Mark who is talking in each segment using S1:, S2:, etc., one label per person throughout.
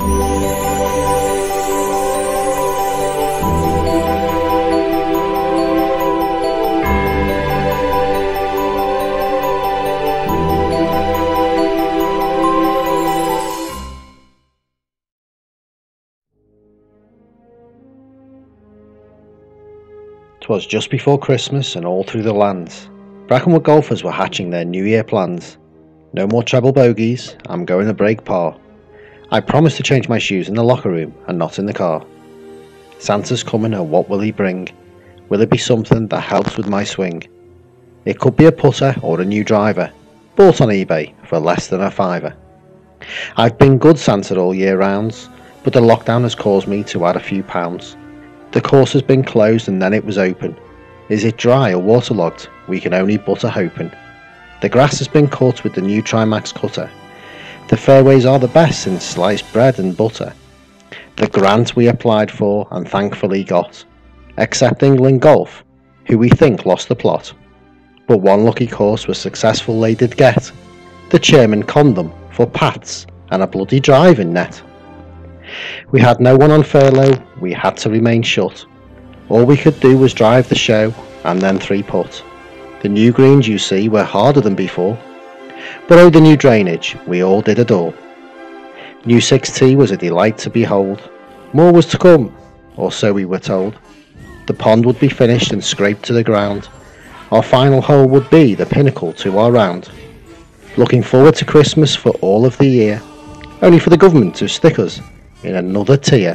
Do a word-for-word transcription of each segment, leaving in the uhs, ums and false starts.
S1: 'Twas just before Christmas, and all through the lands, Brackenwood golfers were hatching their New Year plans. No more treble bogeys, I'm going to break par. I promised to change my shoes in the locker room and not in the car. Santa's coming, and what will he bring? Will it be something that helps with my swing? It could be a putter or a new driver, bought on eBay for less than a fiver. I've been good Santa all year rounds, but the lockdown has caused me to add a few pounds. The course has been closed and then it was open. Is it dry or waterlogged? We can only but a hoping. The grass has been cut with the new Trimax cutter. The fairways are the best since sliced bread and butter. The grant we applied for and thankfully got, except England Golf, who we think lost the plot. But one lucky course was successful they did get. The chairman conned them for pats and a bloody driving net. We had no one on furlough, we had to remain shut. All we could do was drive the show and then three putt. The new greens you see were harder than before, but oh the new drainage, we all did adore. New six tee was a delight to behold. More was to come, or so we were told. The pond would be finished and scraped to the ground. Our final hole would be the pinnacle to our round. Looking forward to Christmas for all of the year, only for the government to stick us in another tier.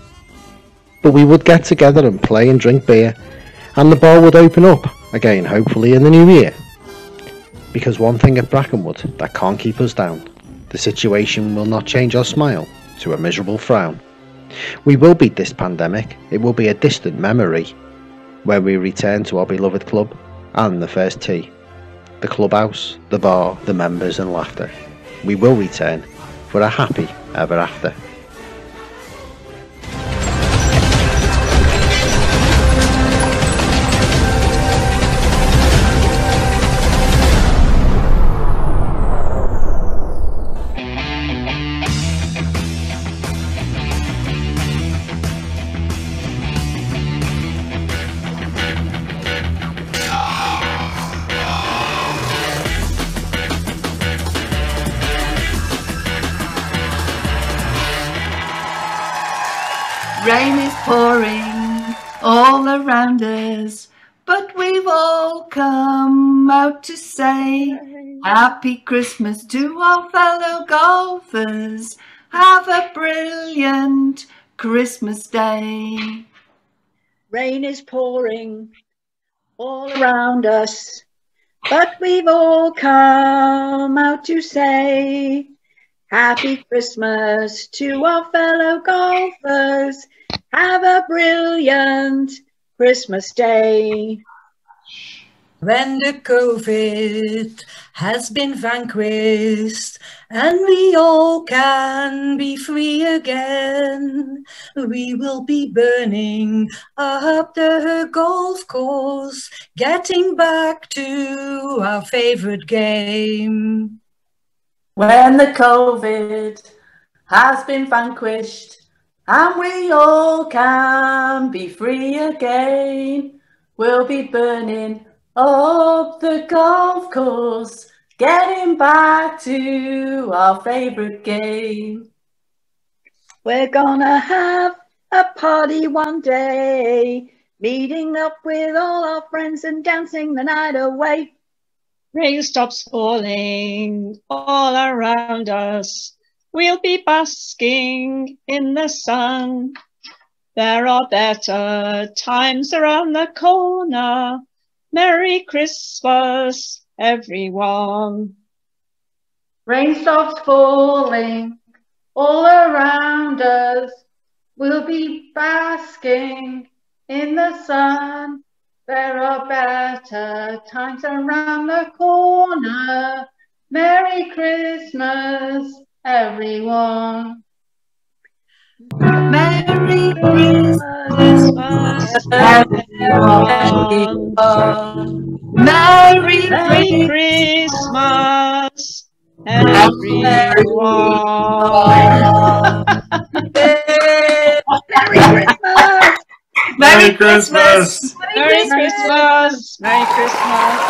S1: But we would get together and play and drink beer, and the bar would open up again hopefully in the new year. Because one thing at Brackenwood that can't keep us down, the situation will not change our smile to a miserable frown. We will beat this pandemic, it will be a distant memory when we return to our beloved club and the first tee. The clubhouse, the bar, the members and laughter. We will return for a happy ever after.
S2: Rain is pouring all around us, but we've all come out to say Happy Christmas to our fellow golfers. Have a brilliant Christmas day.
S3: Rain is pouring all around us, but we've all come out to say Happy Christmas to our fellow golfers. Have a brilliant Christmas day.
S4: When the COVID has been vanquished and we all can be free again, we will be burning up the golf course, getting back to our favorite game.
S2: When the COVID has been vanquished and we all can be free again, we'll be burning up the golf course, getting back to our favourite game.
S3: We're gonna have a party one day, meeting up with all our friends and dancing the night away.
S5: Rain stops falling all around us. We'll be basking in the sun. There are better times around the corner. Merry Christmas, everyone.
S2: Rain stops falling all around us. We'll be basking in the sun. There are better times around the corner. Merry Christmas, everyone. Merry Christmas, everyone. Merry,
S5: Merry Christmas, everyone.
S6: Merry Christmas!
S5: Merry Christmas! Merry Christmas!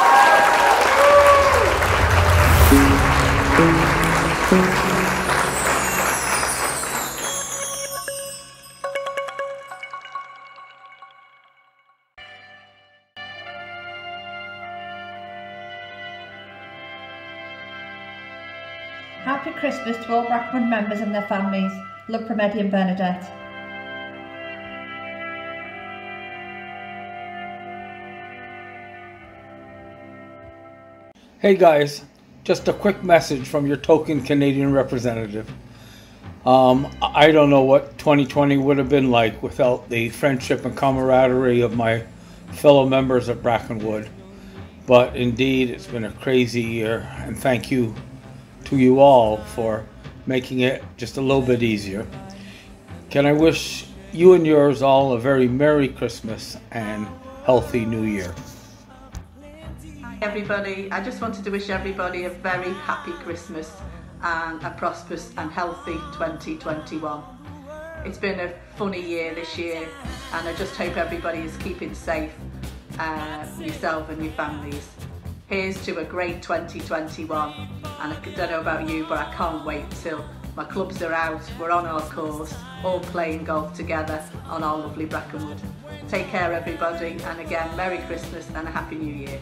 S7: Happy Christmas to all Brackenwood members and their families. Love from Eddie and Bernadette.
S8: Hey guys, just a quick message from your token Canadian representative. Um, I don't know what twenty twenty would have been like without the friendship and camaraderie of my fellow members of Brackenwood. But indeed, it's been a crazy year, and thank you to you all for making it just a little bit easier. Can I wish you and yours all a very Merry Christmas and healthy New Year.
S9: Hi everybody, I just wanted to wish everybody a very happy Christmas and a prosperous and healthy twenty twenty-one. It's been a funny year this year, and I just hope everybody is keeping safe, uh, yourself and your families. Here's to a great twenty twenty-one, and I don't know about you, but I can't wait till my clubs are out, we're on our course, all playing golf together on our lovely Brackenwood. Take care everybody, and again, Merry Christmas and a Happy New Year.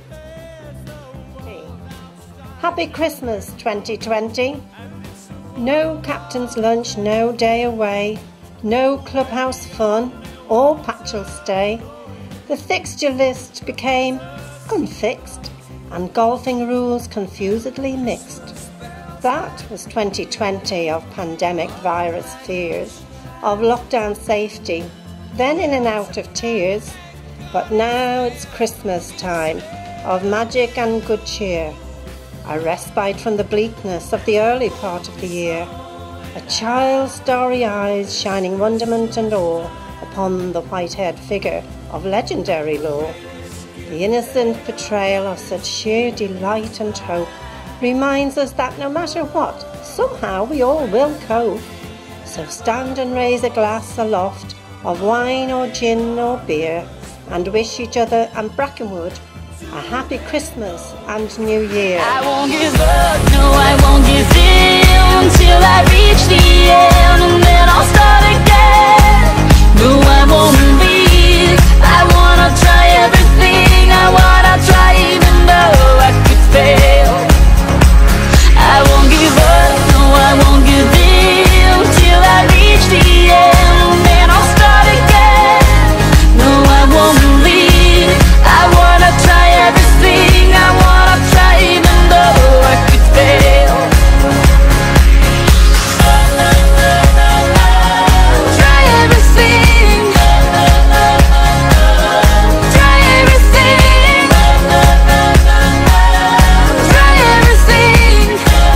S10: Happy Christmas twenty twenty. No captain's lunch, no day away, no clubhouse fun, all patch'll stay. The fixture list became unfixed, and golfing rules confusedly mixed. That was twenty twenty of pandemic virus fears, of lockdown safety, then in and out of tears. But now it's Christmas time, of magic and good cheer, a respite from the bleakness of the early part of the year, a child's starry eyes shining wonderment and awe upon the white-haired figure of legendary lore. The innocent portrayal of such sheer delight and hope reminds us that no matter what, somehow we all will cope. So stand and raise a glass aloft of wine or gin or beer, and wish each other and Brackenwood a happy Christmas and New Year.
S11: I won't give up, no I won't give in till I reach the end, and then I'll start again. No I won't leave, I wanna try everything, I wanna try even though I could fail. I won't give up, no I won't give in till I reach the end, and then I'll start again. No I won't leave, I wanna try everything, I wanna try even though I could fail. Try everything, try everything, try everything.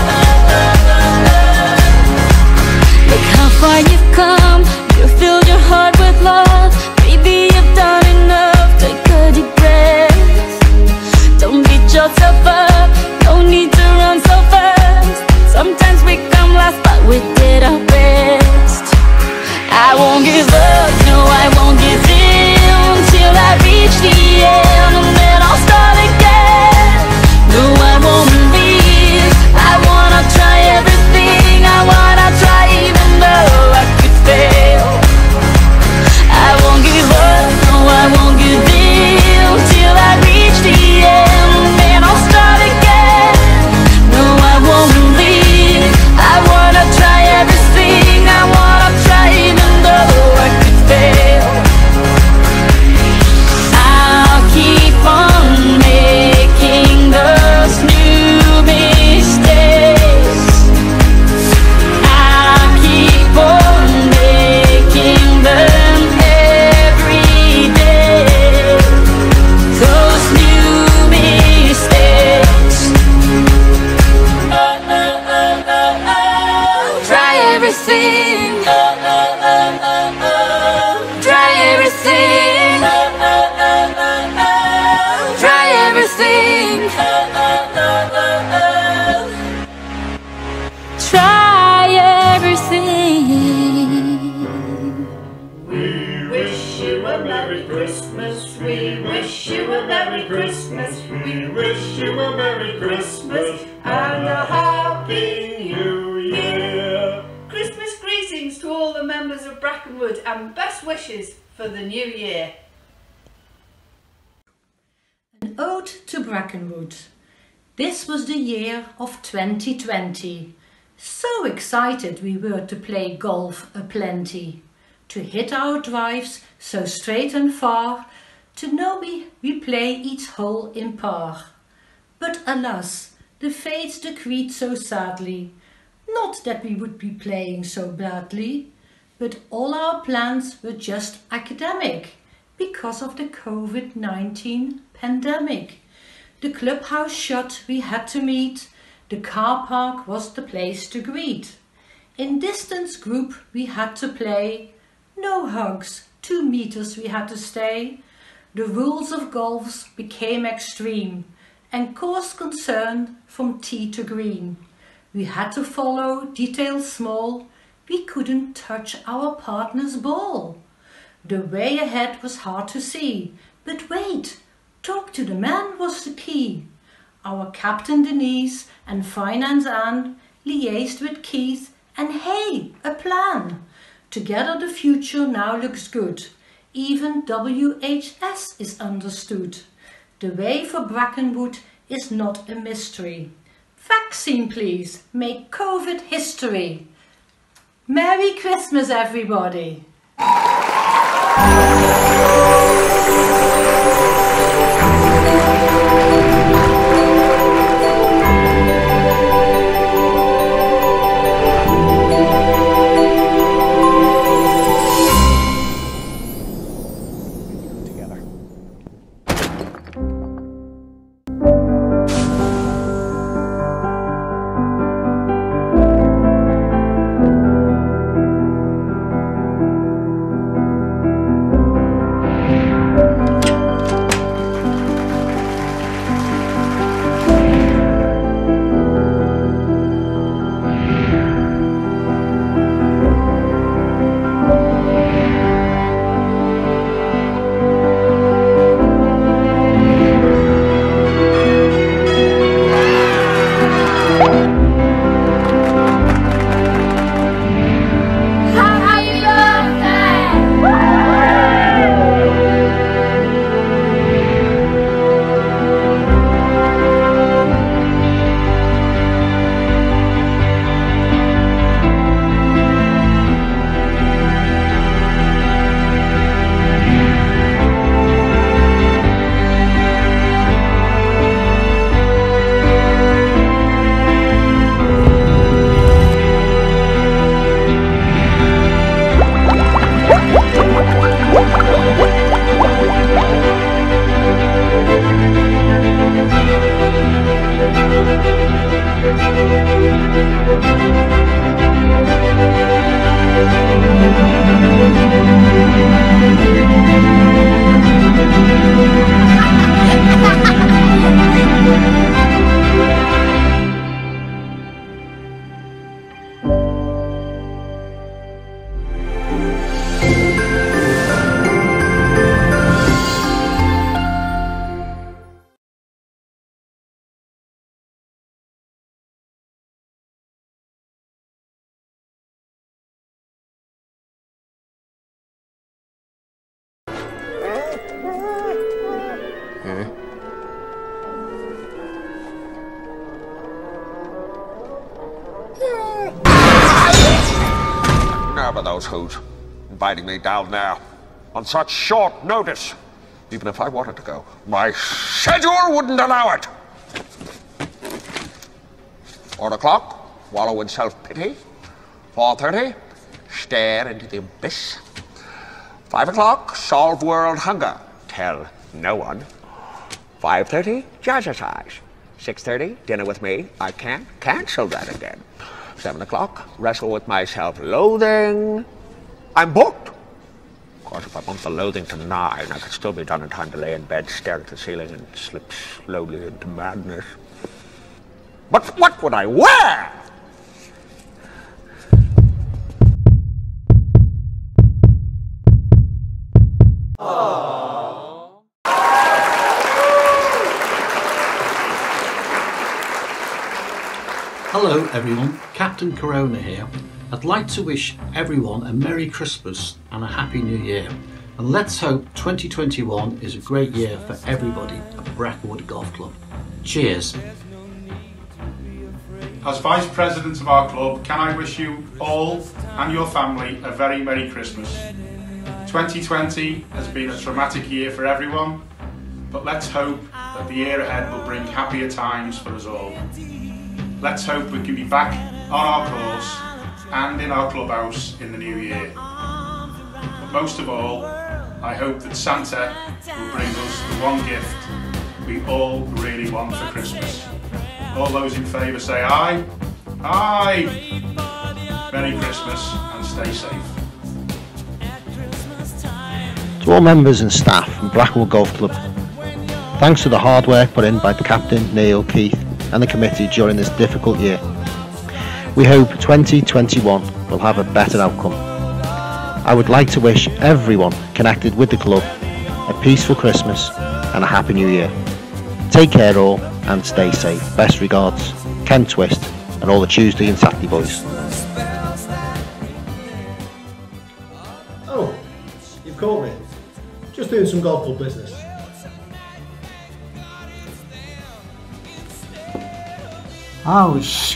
S11: Look how far you've come, you've filled your heart with love. Maybe you've done enough, take a deep breath. Don't beat yourself up, no need to run so fast. Sometimes we come last, but we did our best. I won't give up, no I won't give in till I reach the end, and then I'll start again. No I won't leave, I wanna try everything, I wanna try even though I could fail. I won't give up, no I won't give in till I reach the end, and then I'll start again. No I won't leave, I wanna try everything, I wanna try even though I could
S6: Christmas. We wish you a Merry Christmas and a Happy New Year.
S12: Christmas greetings to all the members of Brackenwood and best wishes for the new year.
S4: An ode to Brackenwood. This was the year of twenty twenty. So excited we were to play golf aplenty, to hit our drives so straight and far, to know we, we play each hole in par. But alas, the fates decreed so sadly, not that we would be playing so badly, but all our plans were just academic because of the COVID nineteen pandemic. The clubhouse shut, we had to meet, the car park was the place to greet. In distance group we had to play, no hugs, two meters we had to stay. The rules of golf became extreme, and course concern from tee to green. We had to follow details small, we couldn't touch our partner's ball. The way ahead was hard to see, but wait, talk to the man was the key. Our captain Denise and finance Anne liaised with Keith, and hey, a plan. Together the future now looks good. Even W H S is understood. The way for Brackenwood is not a mystery. Vaccine please, make COVID history. Merry Christmas everybody.
S13: Never those who's inviting me down there on such short notice. Even if I wanted to go, my schedule wouldn't allow it. Four o'clock, wallow in self-pity. Four thirty, stare into the abyss. Five o'clock, solve world hunger. Tell no one. Five thirty, jazzercise. Six thirty, dinner with me. I can't cancel that again. Seven o'clock, wrestle with my self-loathing. I'm booked. Of course, if I bumped the loathing to nine, I could still be done in time to lay in bed, stare at the ceiling, and slip slowly into madness. But what would I wear? Aww.
S14: Hello everyone, Captain Corona here. I'd like to wish everyone a Merry Christmas and a Happy New Year. And let's hope twenty twenty-one is a great year for everybody at Brackenwood Golf Club. Cheers.
S15: As Vice President of our club, can I wish you all and your family a very Merry Christmas. twenty twenty has been a traumatic year for everyone, but let's hope that the year ahead will bring happier times for us all. Let's hope we can be back on our course and in our clubhouse in the new year. But most of all, I hope that Santa will bring us the one gift we all really want for Christmas. All those in favour say aye. Aye! Merry Christmas and stay safe.
S1: To all members and staff from Brackenwood Golf Club, thanks for the hard work put in by the captain, Neil, Keith and the committee during this difficult year. We hope twenty twenty-one will have a better outcome. I would like to wish everyone connected with the club a peaceful Christmas and a Happy New Year. Take care all and stay safe. Best regards, Ken Twist and all the Tuesday and Saturday boys.
S16: Oh, you've caught me. Just doing some golf club business.
S14: Oh, sh**.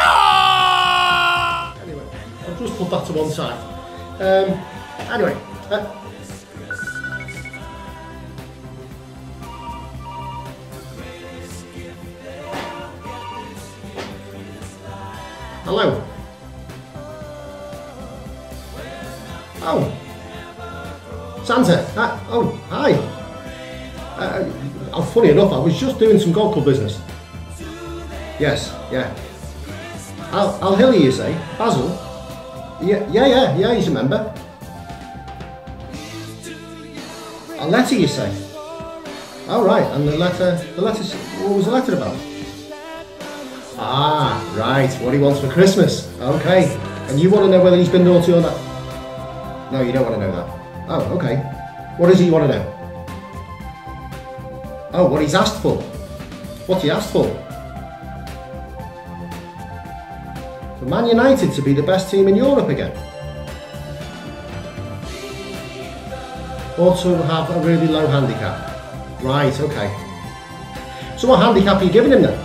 S16: Anyway, I'll just put that to one side. Um, anyway. Uh, Hello. Oh. Santa. Hi. Oh, hi. Uh, oh, funny enough, I was just doing some golf club business. Yes, yeah. Al, Al Hilly, you say? Basil? Yeah, yeah, yeah, yeah, he's a member. A letter, you say? Oh, right, and the letter, the letter, what was the letter about? Ah, right, what he wants for Christmas. Okay, and you want to know whether he's been naughty or not? No, you don't want to know that. Oh, okay. What does he want to know? Oh, what he's asked for. What's he asked for? For Man United to be the best team in Europe again. Or to have a really low handicap. Right, okay. So what handicap are you giving him then?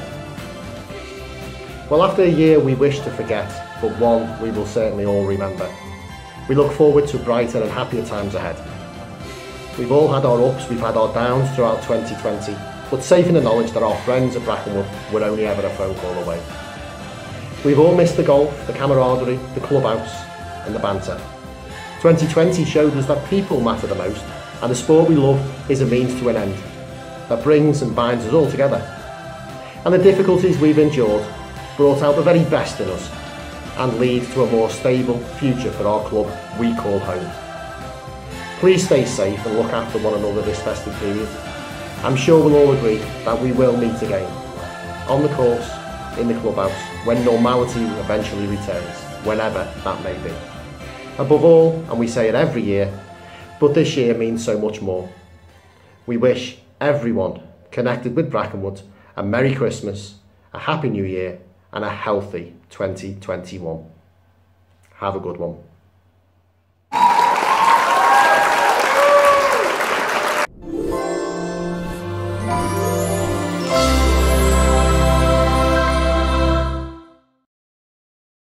S1: Well, after a year we wish to forget, but one we will certainly all remember. We look forward to brighter and happier times ahead. We've all had our ups, we've had our downs throughout twenty twenty, but safe in the knowledge that our friends at Brackenwood were only ever a phone call away. We've all missed the golf, the camaraderie, the clubhouse and the banter. twenty twenty showed us that people matter the most, and the sport we love is a means to an end that brings and binds us all together. And the difficulties we've endured brought out the very best in us and lead to a more stable future for our club we call home. Please stay safe and look after one another this festive period. I'm sure we'll all agree that we will meet again, on the course, in the clubhouse, when normality eventually returns, whenever that may be. Above all, and we say it every year, but this year means so much more, we wish everyone connected with Brackenwood a Merry Christmas, a Happy New Year and a healthy twenty twenty-one. Have a good one.
S11: Thank you.